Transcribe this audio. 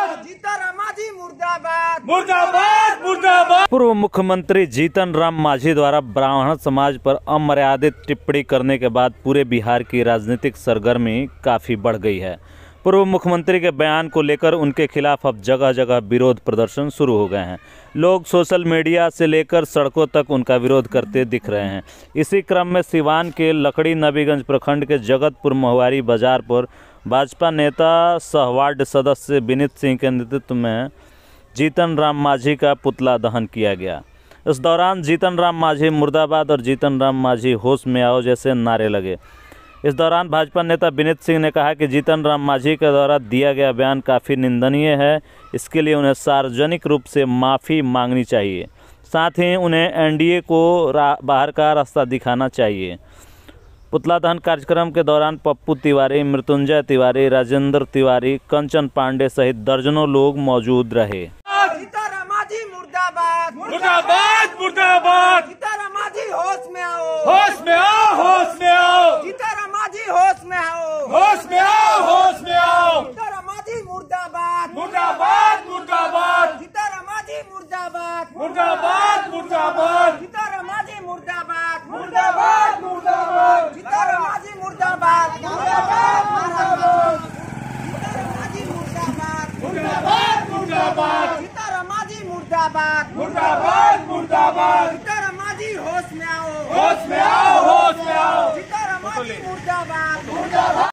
जीतन मांझी मुर्दाबाद। मुर्दाबाद मुर्दाबाद। पूर्व मुख्यमंत्री जीतन राम मांझी द्वारा ब्राह्मण समाज पर अमर्यादित टिप्पणी करने के बाद पूरे बिहार की राजनीतिक सरगर्मी काफ़ी बढ़ गई है। पूर्व मुख्यमंत्री के बयान को लेकर उनके खिलाफ अब जगह जगह विरोध प्रदर्शन शुरू हो गए हैं। लोग सोशल मीडिया से लेकर सड़कों तक उनका विरोध करते दिख रहे हैं। इसी क्रम में सिवान के लकड़ी नबीगंज प्रखंड के जगतपुर महुआरी बाजार पर भाजपा नेता सह वार्ड सदस्य विनीत सिंह के नेतृत्व में जीतन राम मांझी का पुतला दहन किया गया। इस दौरान जीतन राम मांझी मुर्दाबाद और जीतन राम मांझी होश में आओ जैसे नारे लगे। इस दौरान भाजपा नेता विनीत सिंह ने कहा कि जीतन राम मांझी के द्वारा दिया गया बयान काफ़ी निंदनीय है। इसके लिए उन्हें सार्वजनिक रूप से माफ़ी मांगनी चाहिए। साथ ही उन्हें एनडीए को बाहर का रास्ता दिखाना चाहिए। पुतला दहन कार्यक्रम के दौरान पप्पू तिवारी, मृत्युंजय तिवारी, राजेंद्र तिवारी, कंचन पांडे सहित दर्जनों लोग मौजूद रहे। जीतन मांझी मुर्दाबाद। मुर्दाबाद मुर्दाबाद। जीतन मांझी होश में आओ। होश में आओ। होश में आओ। जीतन मांझी होश में आओ। होश में आओ। होश में आओ। जीतन मांझी मुर्दाबाद। मुर्दाबाद मुर्दाबाद। जीतन मांझी मुर्दाबाद। मुर्दाबाद मुर्दाबाद। जीतन मांझी मुर्दाबाद। मुर्दाबाद मुर्दाबाद। जीतन मांझी मुर्दाबाद। मुर्दाबाद मुर्दाबाद। जीतन मांझी मुर्दाबाद। मुर्दाबाद मुर्दाबाद। जीतन मांझी मुर्दाबाद। मुर्दाबाद मुर्दाबाद। जीतन मांझी होश में आओ। होश में आओ। होश में आओ। जीतन मांझी मुर्दाबाद। मुर्दाबाद।